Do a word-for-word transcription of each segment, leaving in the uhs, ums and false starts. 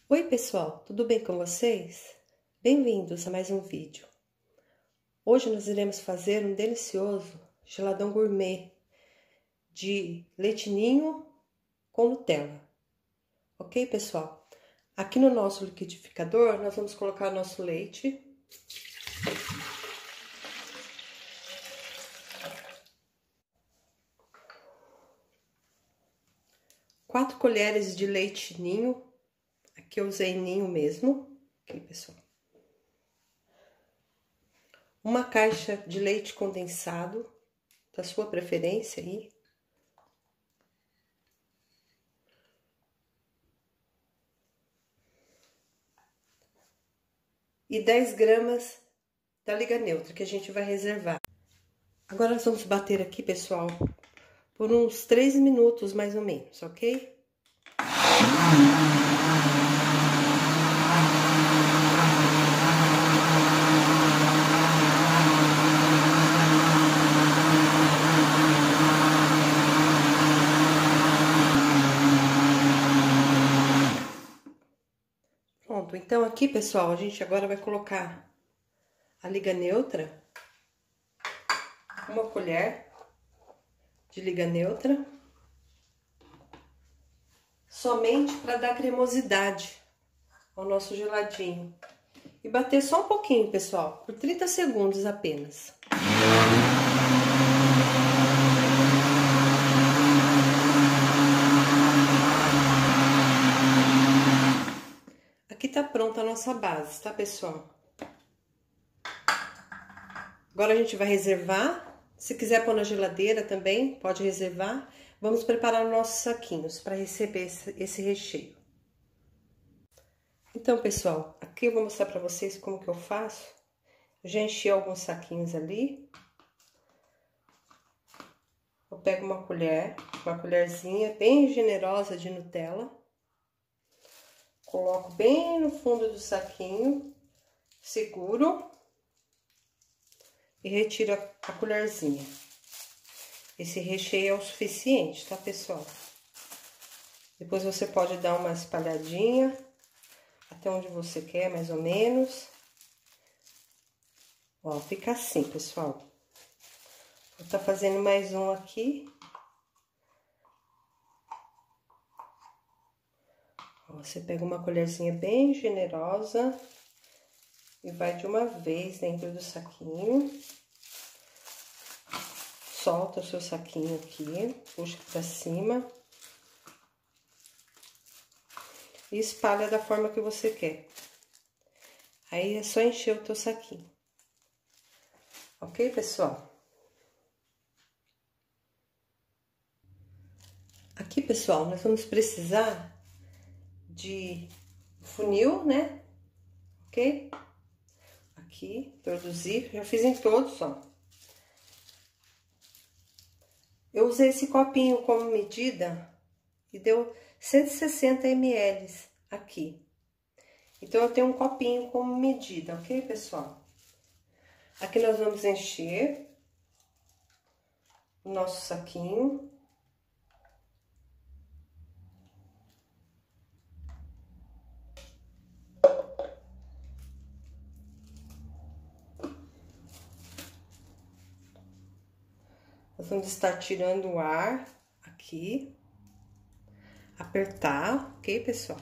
Oi pessoal, tudo bem com vocês? Bem-vindos a mais um vídeo. Hoje nós iremos fazer um delicioso geladão gourmet de leite ninho com Nutella. Ok, pessoal? Aqui no nosso liquidificador nós vamos colocar o nosso leite. Quatro colheres de leite ninho. Aqui eu usei ninho mesmo, ok, pessoal? Uma caixa de leite condensado, da sua preferência aí. E dez gramas da liga neutra, que a gente vai reservar. Agora nós vamos bater aqui, pessoal, por uns três minutos mais ou menos, ok? Pronto, então aqui, pessoal, a gente agora vai colocar a liga neutra, uma colher de liga neutra, somente para dar cremosidade ao nosso geladinho. E bater só um pouquinho, pessoal, por trinta segundos apenas. Aqui tá pronta a nossa base, tá, pessoal? Agora a gente vai reservar. Se quiser pôr na geladeira também, pode reservar. Vamos preparar os nossos saquinhos para receber esse, esse recheio. Então, pessoal, aqui eu vou mostrar para vocês como que eu faço. Eu já enchi alguns saquinhos ali. Eu pego uma colher, uma colherzinha bem generosa de Nutella. Coloco bem no fundo do saquinho, seguro e retiro a colherzinha. Esse recheio é o suficiente, tá, pessoal? Depois você pode dar uma espalhadinha até onde você quer, mais ou menos. Ó, fica assim, pessoal. Vou tá fazendo mais um aqui. Você pega uma colherzinha bem generosa e vai de uma vez dentro do saquinho. Solta o seu saquinho aqui, puxa pra cima. E espalha da forma que você quer. Aí é só encher o teu saquinho. Ok, pessoal? Aqui, pessoal, nós vamos precisar de funil, né? Ok? Aqui, introduzir, já fiz em todos, ó. Eu usei esse copinho como medida e deu cento e sessenta mililitros aqui. Então, eu tenho um copinho como medida, ok, pessoal? Aqui nós vamos encher o nosso saquinho. Nós vamos estar tirando o ar aqui, apertar, ok, pessoal?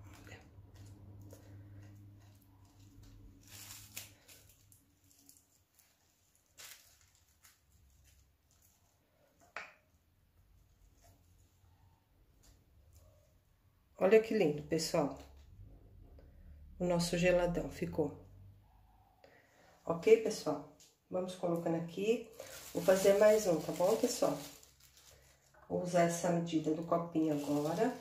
Olha que lindo, pessoal. O nosso geladão ficou. Ok, pessoal? Vamos colocando aqui. Vou fazer mais um, tá bom, pessoal? Vou usar essa medida do copinho agora.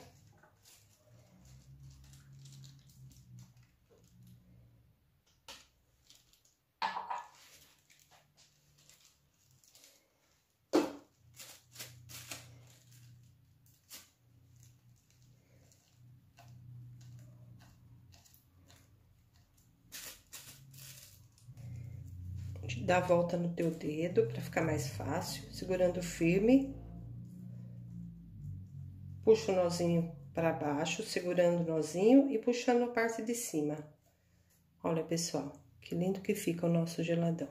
Dá a volta no teu dedo para ficar mais fácil, segurando firme. Puxa o nozinho para baixo, segurando o nozinho e puxando a parte de cima. Olha, pessoal, que lindo que fica o nosso geladão.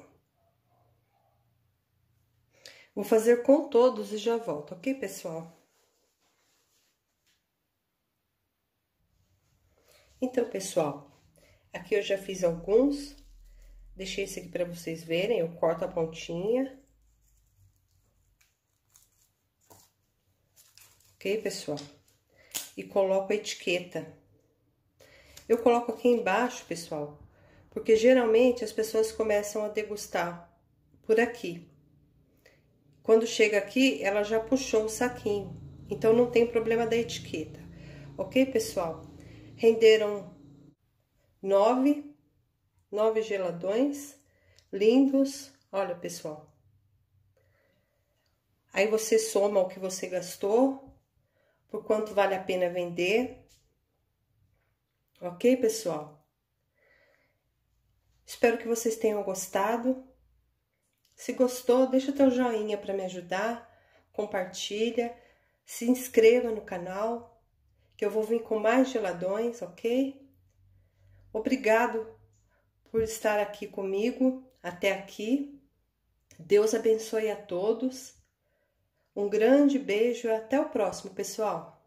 Vou fazer com todos e já volto, ok, pessoal? Então, pessoal, aqui eu já fiz alguns. Deixei esse aqui para vocês verem, eu corto a pontinha. Ok, pessoal? E coloco a etiqueta. Eu coloco aqui embaixo, pessoal, porque geralmente as pessoas começam a degustar por aqui. Quando chega aqui, ela já puxou o saquinho, então não tem problema da etiqueta. Ok, pessoal? Renderam nove, nove geladões lindos. Olha, pessoal. Aí você soma o que você gastou, por quanto vale a pena vender. Ok, pessoal? Espero que vocês tenham gostado. Se gostou, deixa o teu joinha para me ajudar, compartilha, se inscreva no canal, que eu vou vir com mais geladões, ok? Obrigado por estar aqui comigo até aqui. Deus abençoe a todos. Um grande beijo e até o próximo, pessoal.